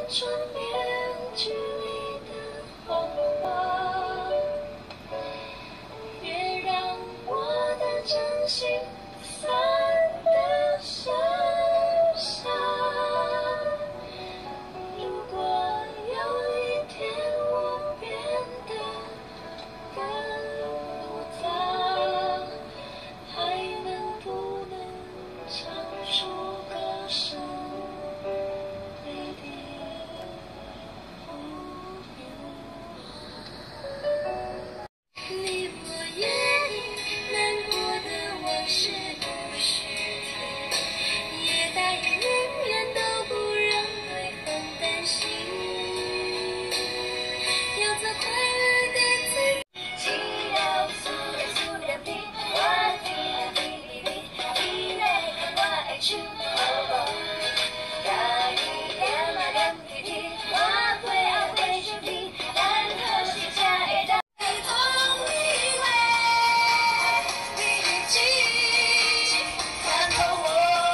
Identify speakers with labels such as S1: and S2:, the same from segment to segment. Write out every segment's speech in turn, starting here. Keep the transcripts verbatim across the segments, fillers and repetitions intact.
S1: 转变距离的谎话，别让我的真心犯得傻傻。如果有一天我变得更复杂，还能不能唱出歌声？你我约定，难过的往事不许提，也答应永远都不让对方担心。要做快乐的自己，只要速度速度地，我听了哔哩哩，你来看我爱唱。大雨点嘛点滴滴，我会爱会兄弟，但可惜下一代。看透我，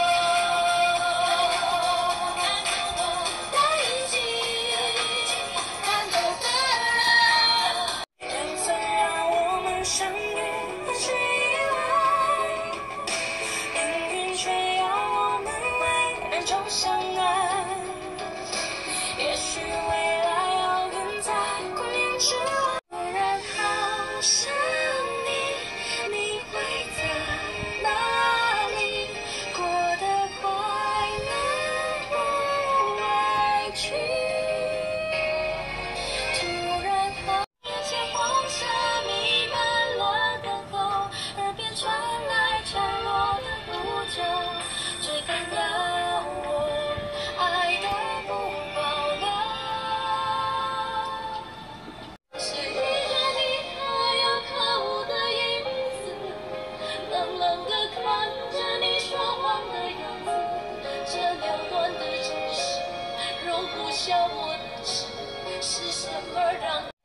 S1: 太已经看透的人，人曾让我们相遇很是意外，命运却要我们为人中相爱。也许未来遥远在光年之外，突然好想你，你会在哪里？过得快乐不委屈。突然好，眼前黄沙弥漫了等候，耳边传来沉落的呼救，追赶到我爱的不保留。是一个你可有可无的影子，冷冷地看着你说谎的样子，这两段的真实容不下我的痴，是什么让